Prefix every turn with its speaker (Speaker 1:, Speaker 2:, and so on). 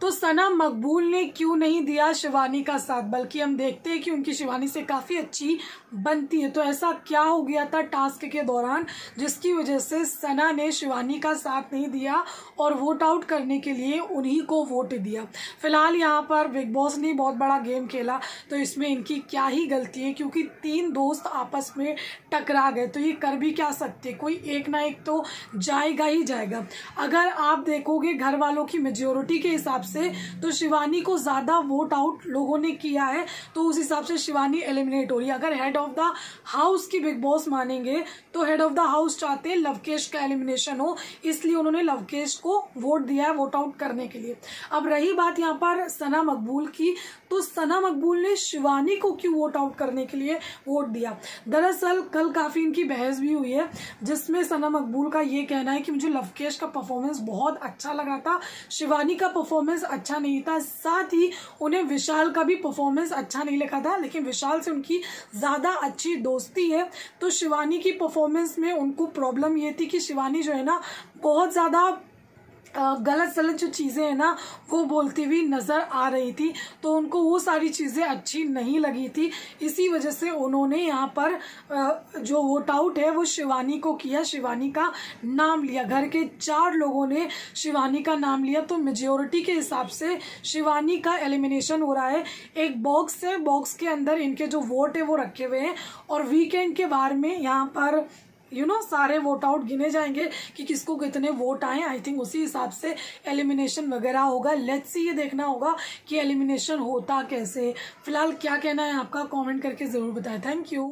Speaker 1: तो सना मकबूल ने क्यों नहीं दिया शिवानी का साथ, बल्कि हम देखते हैं कि उनकी शिवानी से काफ़ी अच्छी बनती है। तो ऐसा क्या हो गया था टास्क के दौरान जिसकी वजह से सना ने शिवानी का साथ नहीं दिया और वोट आउट करने के लिए उन्हीं को वोट दिया। फिलहाल यहाँ पर बिग बॉस ने बहुत बड़ा गेम खेला, तो इसमें इनकी क्या ही गलती है, क्योंकि 3 दोस्त आपस में टकरा गए। तो ये कर भी क्या सकते, कोई एक ना एक तो जाएगा ही जाएगा। अगर आप देखोगे घर वालों की मेजोरिटी के हिसाब से तो शिवानी को ज्यादा वोट आउट लोगों ने किया है, तो उस हिसाब से शिवानी एलिमिनेट हो रही है। अगर हेड ऑफ द हाउस की बिग बॉस मानेंगे तो हेड ऑफ द हाउस चाहते हैं लवकेश का एलिमिनेशन हो, इसलिए उन्होंने लवकेश को वोट दिया है वोट आउट करने के लिए। अब रही बात यहाँ पर सना मकबूल की, तो सना मकबूल ने शिवानी को क्यों वोट आउट करने के लिए वोट दिया। दरअसल कल काफी इनकी बहस भी हुई है, जिसमें सना मकबूल का ये कहना है कि मुझे लवकेश का परफॉर्मेंस बहुत अच्छा लगा था, शिवानी का परफॉर्मेंस अच्छा नहीं था। साथ ही उन्हें विशाल का भी परफॉर्मेंस अच्छा नहीं लगा था, लेकिन विशाल से उनकी ज्यादा अच्छी दोस्ती है। तो शिवानी की परफॉर्मेंस में उनको प्रॉब्लम ये थी कि शिवानी जो है ना बहुत ज्यादा गलत सलत जो चीज़ें हैं ना वो बोलती हुई नज़र आ रही थी, तो उनको वो सारी चीज़ें अच्छी नहीं लगी थी। इसी वजह से उन्होंने यहाँ पर जो वोट आउट है वो शिवानी को किया, शिवानी का नाम लिया। घर के 4 लोगों ने शिवानी का नाम लिया, तो मेजोरिटी के हिसाब से शिवानी का एलिमिनेशन हो रहा है। एक बॉक्स है, बॉक्स के अंदर इनके जो वोट है वो रखे हुए हैं और वीकेंड के बारे में यहाँ पर सारे वोट आउट गिने जाएंगे कि किसको कितने वोट आए। आई थिंक उसी हिसाब से एलिमिनेशन वगैरह होगा। लेट्स सी, ये देखना होगा कि एलिमिनेशन होता कैसे। फिलहाल क्या कहना है आपका, कमेंट करके जरूर बताएं। Thank you.